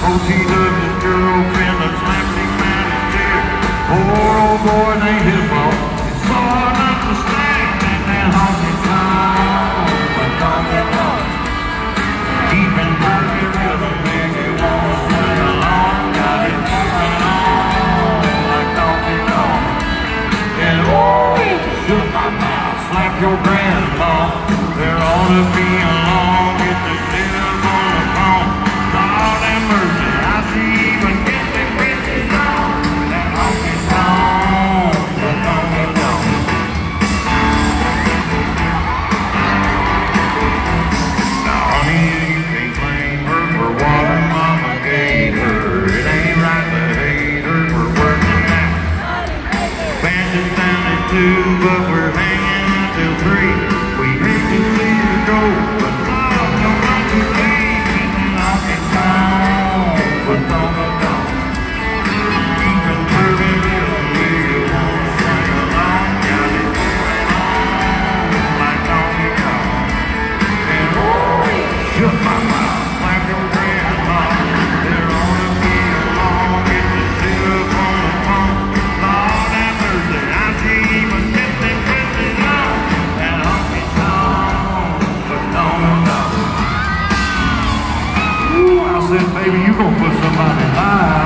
OT loves his girlfriend that slapped him out his chair. Poor old boy, it ain't his fault. It's so hard not to stand in that honky tonk. But Donkey Kong, keeping perfect rhythm, make you wanna sing along. Got it moving on like Donkey Kong. And oh, shut my mouth, slap your grandma. There ought to be a law, get the live on the phone. Lord have mercy, I see even get them bitches on that honky tonk, the Donkey Kong. Now honey, you can't blame her for what her mama gave her. It ain't right to hate her for working out. Bandits down at 2, but we're hanging until 3. We hate to see her go, but love don't want to leave. In the honky tonk, the Donkey Kong. Keeping perfect rhythm, you wanna sing along. Got it going on like Donkey Kong. And oh, shut my mouth, slap your grandma. There ought to be a law, get the syrup on the phone. Lord have mercy, I see even get them bitches on that honky tonk, the Donkey Kong. Ooh, I said, baby, you gonna put somebody live.